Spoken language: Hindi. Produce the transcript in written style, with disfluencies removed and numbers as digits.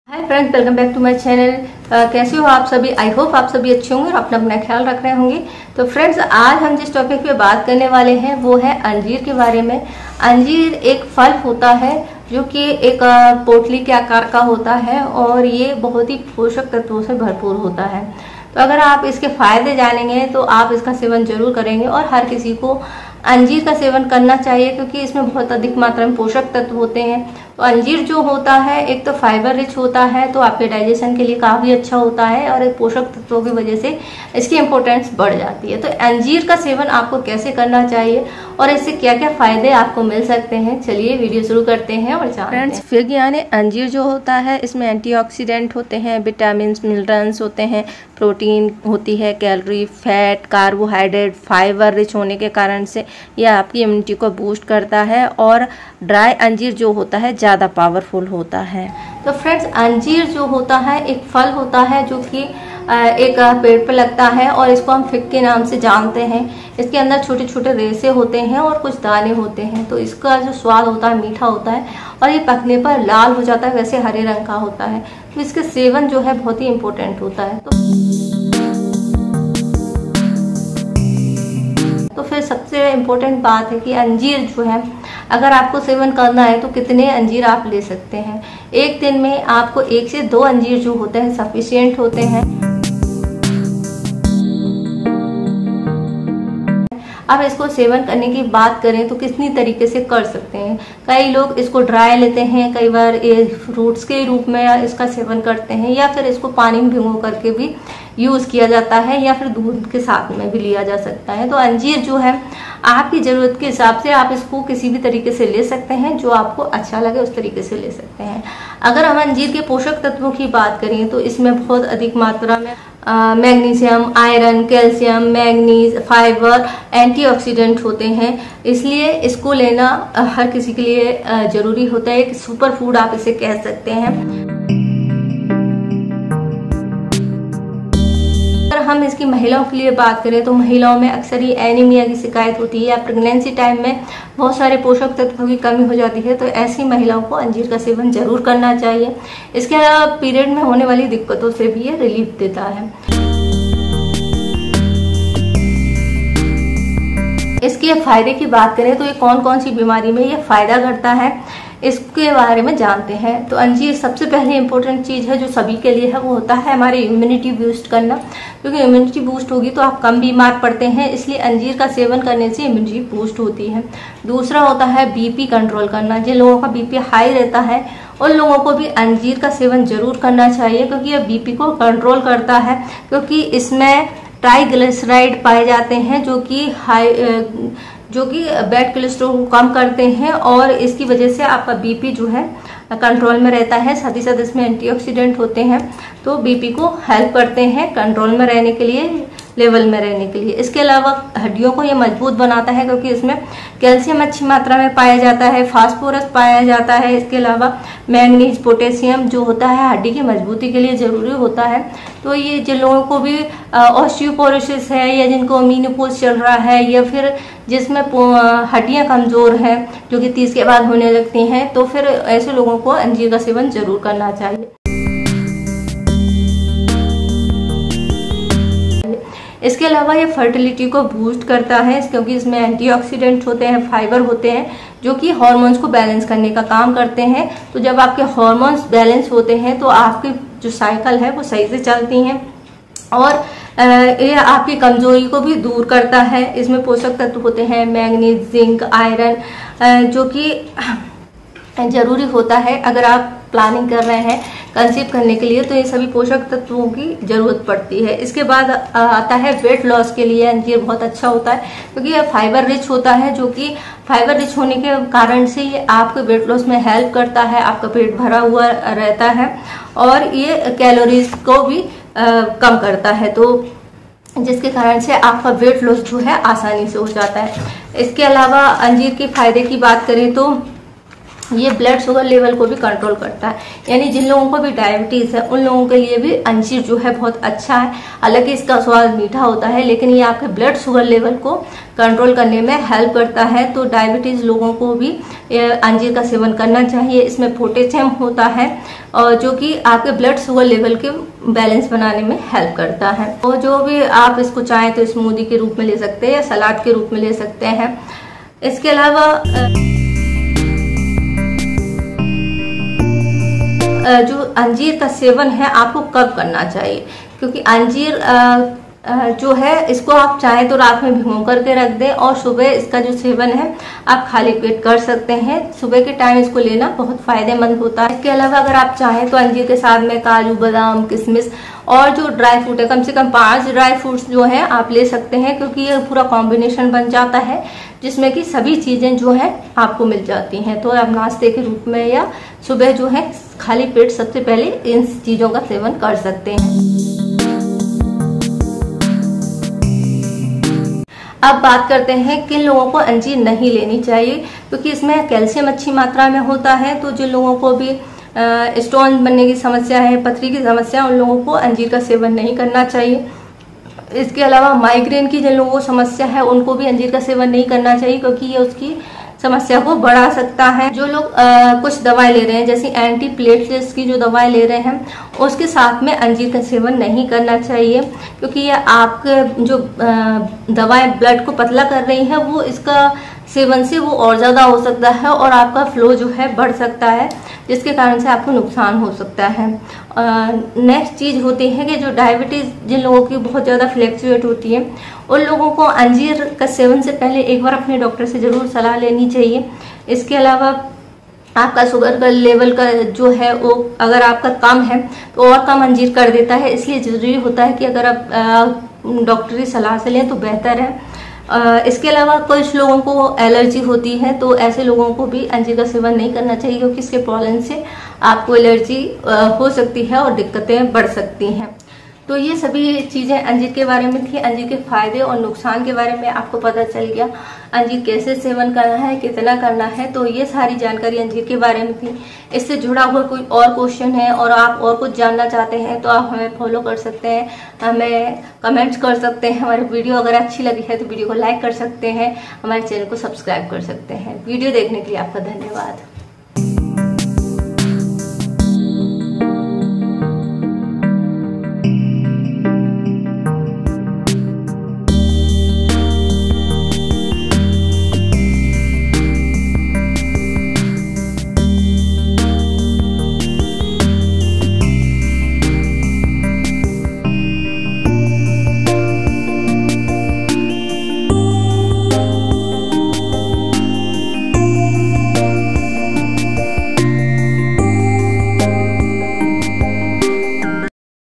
Hi friends, welcome back to my channel. कैसे हो आप सभी? आई होप आप सभी अच्छे होंगे और अपना अपना ख्याल रख रहे होंगे। तो फ्रेंड्स, आज हम जिस टॉपिक पे बात करने वाले हैं वो है अंजीर के बारे में। अंजीर एक फल होता है जो कि एक पोटली के आकार का होता है और ये बहुत ही पोषक तत्वों से भरपूर होता है। तो अगर आप इसके फायदे जानेंगे तो आप इसका सेवन जरूर करेंगे और हर किसी को अंजीर का सेवन करना चाहिए क्योंकि इसमें बहुत अधिक मात्रा में पोषक तत्व होते हैं। तो अंजीर जो होता है एक तो फाइबर रिच होता है, तो आपके डाइजेशन के लिए काफ़ी अच्छा होता है और एक पोषक तत्वों की वजह से इसकी इम्पोर्टेंस बढ़ जाती है। तो अंजीर का सेवन आपको कैसे करना चाहिए और इससे क्या क्या फायदे आपको मिल सकते हैं, चलिए वीडियो शुरू करते हैं और जानते हैं। फ्रेंड्स, फिग यानी अंजीर जो होता है इसमें एंटीऑक्सीडेंट होते हैं, विटामिन मिनरल्स होते हैं, प्रोटीन होती है, calorie, fat, carbohydrate, fibre rich होने के कारण से यह आपकी इम्यूनिटी को बूस्ट करता है और ड्राई अंजीर जो होता है ज़्यादा पावरफुल होता है। तो फ्रेंड्स, अंजीर जो होता है एक फल होता है जो कि एक पेड़ पे लगता है और इसको हम फिग के नाम से जानते हैं। इसके अंदर छोटे छोटे रेशे होते हैं और कुछ दाने होते हैं। तो इसका जो स्वाद होता है मीठा होता है और ये पकने पर लाल हो जाता है, वैसे हरे रंग का होता है। तो इसके सेवन जो है बहुत ही इम्पोर्टेंट होता है। तो फिर सबसे इम्पोर्टेंट बात है कि अंजीर जो है अगर आपको सेवन करना है तो कितने अंजीर आप ले सकते हैं। एक दिन में आपको 1 से 2 अंजीर जो होते हैं सफिशिएंट होते हैं। अब इसको सेवन करने की बात करें तो कितनी तरीके से कर सकते हैं। कई लोग इसको ड्राई लेते हैं, कई बार ये फ्रूट्स के रूप में इसका सेवन करते हैं या फिर इसको पानी में भिगो करके भी यूज किया जाता है या फिर दूध के साथ में भी लिया जा सकता है। तो अंजीर जो है आपकी जरूरत के हिसाब से आप इसको किसी भी तरीके से ले सकते हैं, जो आपको अच्छा लगे उस तरीके से ले सकते हैं। अगर हम अंजीर के पोषक तत्वों की बात करें तो इसमें बहुत अधिक मात्रा में magnesium, iron, calcium, manganese, fibre, antioxidant होते हैं, इसलिए इसको लेना हर किसी के लिए जरूरी होता है। एक सुपर फूड आप इसे कह सकते हैं। अगर हम इसकी महिलाओं के लिए बात करें तो महिलाओं में अक्सर ही एनीमिया की शिकायत होती है या प्रेगनेंसी टाइम में बहुत सारे पोषक तत्वों की कमी हो जाती है, तो ऐसी महिलाओं को अंजीर का सेवन जरूर करना चाहिए। इसके अलावा पीरियड में होने वाली दिक्कतों से भी ये रिलीफ देता है। इसके फायदे की बात करें तो ये कौन कौन सी बीमारी में ये फायदा करता है इसके बारे में जानते हैं। तो अंजीर सबसे पहले इम्पोर्टेंट चीज़ है जो सभी के लिए है, वो होता है हमारी इम्यूनिटी बूस्ट करना, क्योंकि इम्यूनिटी बूस्ट होगी तो आप कम बीमार पड़ते हैं, इसलिए अंजीर का सेवन करने से इम्यूनिटी बूस्ट होती है। दूसरा होता है बीपी कंट्रोल करना। जिन लोगों का बीपी हाई रहता है उन लोगों को भी अंजीर का सेवन जरूर करना चाहिए क्योंकि यह बीपी को कंट्रोल करता है, क्योंकि इसमें ट्राइग्लिसराइड पाए जाते हैं जो कि बैड कोलेस्ट्रॉल को कम करते हैं और इसकी वजह से आपका बीपी जो है कंट्रोल में रहता है। साथ ही साथ इसमें एंटीऑक्सीडेंट होते हैं तो बीपी को हेल्प करते हैं कंट्रोल में रहने के लिए, लेवल में रहने के लिए। इसके अलावा हड्डियों को ये मजबूत बनाता है क्योंकि इसमें कैल्शियम अच्छी मात्रा में पाया जाता है, फास्फोरस पाया जाता है। इसके अलावा मैग्नीज, पोटेशियम जो होता है हड्डी की मजबूती के लिए जरूरी होता है। तो ये जिन लोगों को भी ऑस्टियोपोरोसिस है या जिनको मेनोपॉज चल रहा है या फिर जिसमें हड्डियां कमजोर हैं जो कि 30 के बाद होने लगती हैं, तो फिर ऐसे लोगों को अंजीर का सेवन जरूर करना चाहिए। इसके अलावा ये फर्टिलिटी को बूस्ट करता है क्योंकि इसमें एंटीऑक्सीडेंट होते हैं, फाइबर होते हैं जो कि हार्मोन्स को बैलेंस करने का काम करते हैं। तो जब आपके हार्मोन्स बैलेंस होते हैं तो आपकी जो साइकिल है वो सही से चलती हैं और ये आपकी कमजोरी को भी दूर करता है। इसमें पोषक तत्व होते हैं मैग्नीज, जिंक, आयरन जो कि जरूरी होता है अगर आप प्लानिंग कर रहे हैं कंसीव करने के लिए, तो ये सभी पोषक तत्वों की जरूरत पड़ती है। इसके बाद आता है वेट लॉस के लिए अंजीर बहुत अच्छा होता है क्योंकि यह फाइबर रिच होता है, जो कि फाइबर रिच होने के कारण से ये आपके वेट लॉस में हेल्प करता है, आपका पेट भरा हुआ रहता है और ये कैलोरीज को भी कम करता है, तो जिसके कारण से आपका वेट लॉस जो है आसानी से हो जाता है। इसके अलावा अंजीर के फायदे की बात करें तो ये ब्लड शुगर लेवल को भी कंट्रोल करता है, यानी जिन लोगों को भी डायबिटीज है उन लोगों के लिए भी अंजीर जो है बहुत अच्छा है। हालांकि इसका स्वाद मीठा होता है, लेकिन ये आपके ब्लड शुगर लेवल को कंट्रोल करने में हेल्प करता है। तो डायबिटीज लोगों को भी अंजीर का सेवन करना चाहिए। इसमें पोटेशियम होता है और जो कि आपके ब्लड शुगर लेवल के बैलेंस बनाने में हेल्प करता है। और जो भी आप इसको चाहें तो स्मूदी के रूप में ले सकते हैं या सलाद के रूप में ले सकते हैं। इसके अलावा जो अंजीर का सेवन है आपको कब करना चाहिए, क्योंकि अंजीर जो है इसको आप चाहें तो रात में भिगो करके रख दें और सुबह इसका जो सेवन है आप खाली पेट कर सकते हैं। सुबह के टाइम इसको लेना बहुत फायदेमंद होता है। इसके अलावा अगर आप चाहें तो अंजीर के साथ में काजू, बादाम, किशमिश और जो ड्राई फ्रूट है, कम से कम 5 ड्राई फ्रूट्स जो है आप ले सकते हैं, क्योंकि ये पूरा कॉम्बिनेशन बन जाता है जिसमें कि सभी चीजें जो है आपको मिल जाती हैं। तो आप नाश्ते के रूप में या सुबह जो है खाली पेट सबसे पहले इन चीजों का सेवन कर सकते हैं। अब बात करते हैं किन लोगों को अंजीर नहीं लेनी चाहिए, क्योंकि इसमें कैल्शियम अच्छी मात्रा में होता है। तो जिन लोगों को भी स्टोन बनने की समस्या है, पथरी की समस्या, उन लोगों को अंजीर का सेवन नहीं करना चाहिए। इसके अलावा माइग्रेन की जिन लोगों को समस्या है उनको भी अंजीर का सेवन नहीं करना चाहिए, क्योंकि ये उसकी समस्या को बढ़ा सकता है। जो लोग कुछ दवाएं ले रहे हैं, जैसे एंटी प्लेटलेट्स की जो दवाएं ले रहे हैं, उसके साथ में अंजीर का सेवन नहीं करना चाहिए, क्योंकि ये आपके जो दवाएं ब्लड को पतला कर रही हैं वो इसका सेवन से वो और ज्यादा हो सकता है और आपका फ्लो जो है बढ़ सकता है, जिसके कारण से आपको नुकसान हो सकता है। नेक्स्ट चीज होती है कि जो डायबिटीज जिन लोगों की बहुत ज्यादा फ्लैक्चुएट होती है उन लोगों को अंजीर का सेवन से पहले एक बार अपने डॉक्टर से जरूर सलाह लेनी चाहिए। इसके अलावा आपका शुगर का लेवल का जो है वो अगर आपका कम है तो और कम अंजीर कर देता है, इसलिए जरूरी होता है कि अगर आप डॉक्टरी सलाह से लें तो बेहतर है। इसके अलावा कुछ लोगों को एलर्जी होती है, तो ऐसे लोगों को भी अंजीर का सेवन नहीं करना चाहिए, क्योंकि इसके पॉलन से आपको एलर्जी हो सकती है और दिक्कतें बढ़ सकती हैं। तो ये सभी चीजें अंजीर के बारे में थी। अंजीर के फायदे और नुकसान के बारे में आपको पता चल गया, अंजीर कैसे सेवन करना है, कितना करना है। तो ये सारी जानकारी अंजीर के बारे में थी। इससे जुड़ा हुआ कोई और क्वेश्चन है और आप और कुछ जानना चाहते हैं तो आप हमें फॉलो कर सकते हैं, हमें कमेंट्स कर सकते हैं। हमारी वीडियो अगर अच्छी लगी है तो वीडियो को लाइक कर सकते हैं, हमारे चैनल को सब्सक्राइब कर सकते हैं। वीडियो देखने के लिए आपका धन्यवाद।